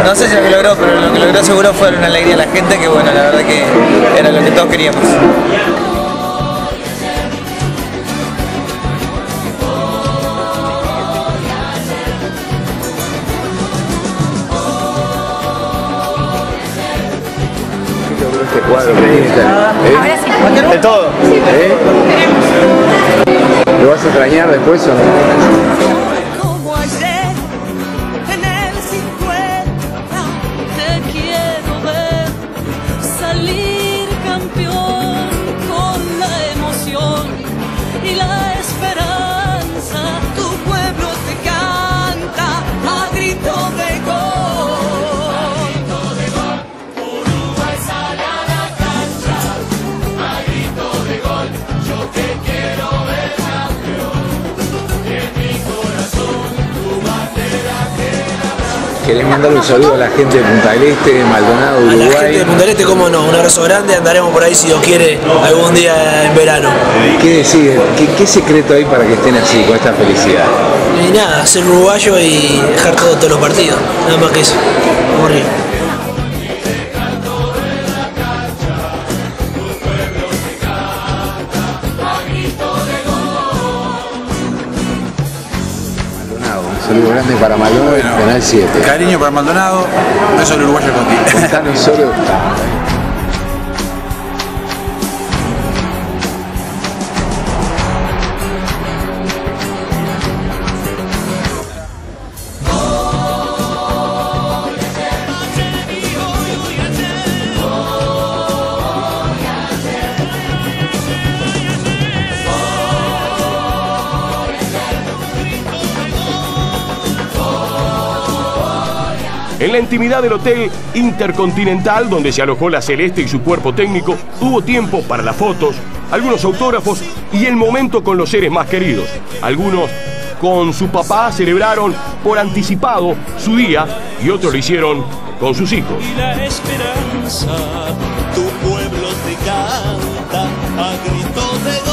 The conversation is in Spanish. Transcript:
No sé si lo que logró, pero lo que logró seguro fue una alegría a la gente, que bueno, la verdad que era lo que todos queríamos. Este cuadro que tiene Ahora sí. De todo. ¿Lo vas a extrañar después o no? Como ayer, en el 50, te quiero ver salir campeón con la emoción y la esperanza. Tu pueblo te canta a grito de gol. Uruguay sale a la cancha a grito de gol. Yo te quiero ver campeón y en mi corazón tu bandera queda. ¿Querés mandar un saludo a la gente de Punta del Este, de Maldonado, Uruguay? A la gente de Punta del Este, cómo no, un abrazo grande, andaremos por ahí si Dios quiere algún día en verano. ¿Qué decís? ¿Qué secreto hay para que estén así, con esta felicidad? Y nada, ser uruguayo y dejar todos los partidos, nada más que eso. Morir. Un saludo grande para Maldonado, bueno, Canal 7. Cariño para Maldonado, beso al uruguayo contigo. Contanos solo. En la intimidad del Hotel Intercontinental, donde se alojó la Celeste y su cuerpo técnico, hubo tiempo para las fotos, algunos autógrafos y el momento con los seres más queridos. Algunos con su papá celebraron por anticipado su día y otros lo hicieron con sus hijos. Y la esperanza, tu pueblo te canta a grito de